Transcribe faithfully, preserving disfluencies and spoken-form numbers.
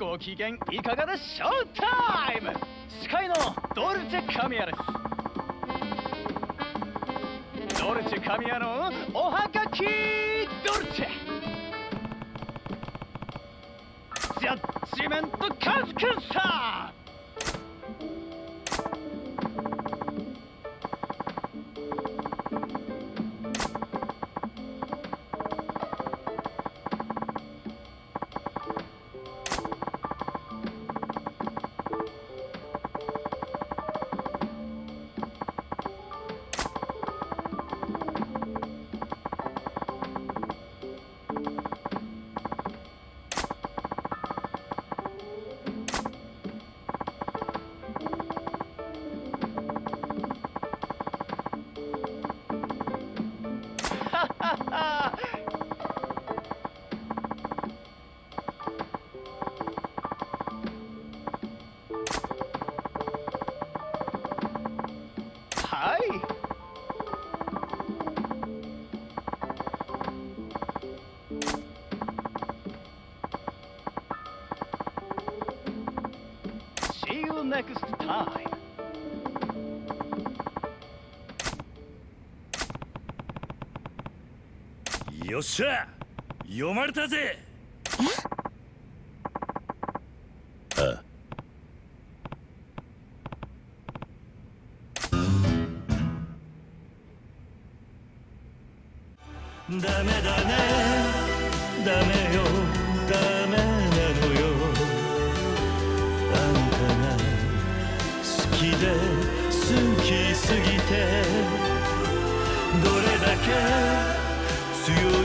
ご機嫌いかがでショータイム。司会のドルチェ神谷です。ドルチェ神谷のおはがきドルチェジャッジメントカズくんさん。はい。See you next time. よっしゃ、読まれたぜ。ああ。ダメだね、ダメよ、ダメなのよ。あんたが好きで好きすぎて、どれだけ強